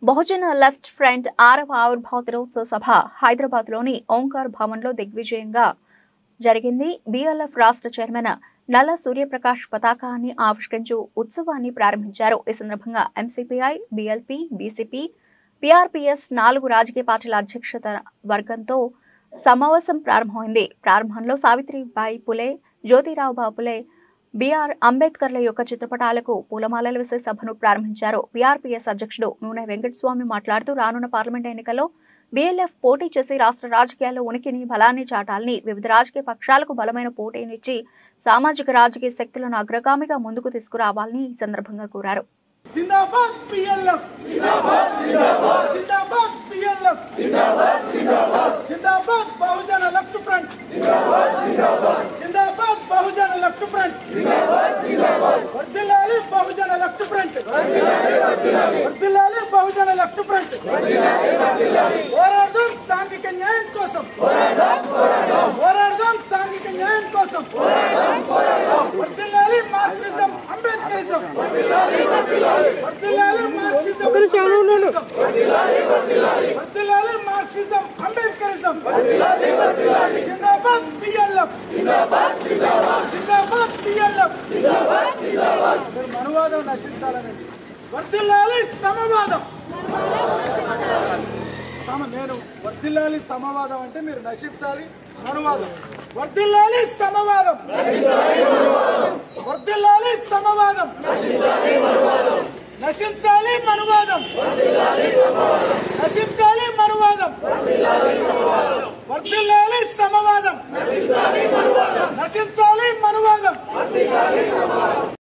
బహుజన left front 6వ ఆవిర్భావ దినోత్సవ సభ హైదరాబాద్లోని ఓంకార్ భవన్లో దిగ్విజయంగా జరిగింది. బీఎల్ఎఫ్ రాష్ట్ర చైర్మన్ నల్ల సూర్యప్రకాష్ పతాకాన్ని ఆవిష్కరించు ఉత్సవాన్ని ప్రారంభించారు. ఈ సందర్భంగా ఎంసీపీఐ, బీఎల్పీ, బీసీపీ, పీఆర్పీఎస్ 4 రాజకీయ పార్టీల అధ్యక్షత వర్గంతో సమావేశం ప్రారంభమైంది. ప్రారంభంలో సావిత్రిబాయి పులే, జ్యోతిరావు బాపులే, బీఆర్ అంబేద్కర్ల యొక్క చిత్రపటాలకు పూలమాలలు వేసే సభను ప్రారంభించారు. పీఆర్పీఎస్ అధ్యక్షుడు నూనె వెంకటస్వామి మాట్లాడుతూ రానున్న పార్లమెంట్ ఎన్నికల్లో బీఎల్ఎఫ్ పోటీ చేసి రాష్ట్ర రాజకీయాల్లో ఉనికిని బలాన్ని చాటాలని, వివిధ రాజకీయ పక్షాలకు బలమైన పోటీనిచ్చి సామాజిక రాజకీయ శక్తులను అగ్రగామిగా ముందుకు తీసుకురావాలని ఈ సందర్భంగా కోరారు. जिंदाबाद पीएलएफ जिंदाबाद जिंदाबाद जिंदाबाद पीएलएफ जिंदाबाद जिंदाबाद जिंदाबाद बहुजन लेफ्ट फ्रंट जिंदाबाद जिंदाबाद जिंदाबाद बहुजन लेफ्ट फ्रंट जिंदाबाद जिंदाबाद वर्धिल्लाली बहुजन लेफ्ट फ्रंट वर्धिल्लाली वर्धिल्लाली वर्धिल्लाली बहुजन लेफ्ट फ्रंट वर्धिल्लाली वर्धिल्लाली పోరాడదాం సాంఘిక న్యాయం కోసం పోరాడదాం పోరాడదాం పోరాడదాం సాంఘిక న్యాయం కోసం పోరాడదాం పోరాడదాం वर्धिल्लाली మార్క్సిజం అంబేద్కరిజం वर्धिल्लाली वर्धिल्लाली वर्धिल्लाली మార్క్సిజం वर्धिल्लाली वर्धिल्लाली वर्धिल्लाली మార్క్సిజం అంబేద్కరిజం वर्धिल्लाली वर्धिल्लाली जिंदाबाद पीएलएफ जिंदाबाद जिंदाबाद जिंदाबाद पीएलएफ जिंदाबाद जिंदाबाद మనవాదం నశించాలని वर्धिल्लाली సమవాదం నేను वर्धिल्लाली సమవాదం అంటే మీరు నశించాలి మనవాదం वर्धिल्लाली సమవాదం నశించాలి మనవాదం वर्धिल्लाली సమవాదం నశించాలి మనవాదం నశించాలి మనవాదం वर्धिल्लाली సమవాదం నశించాలి మనవాదం वर्धिल्लाली సమవాదం वर्धिल्लाली సమవాదం నశించాలి మనవాదం నశించాలి మనవాదం वर्धिल्लाली సమవాదం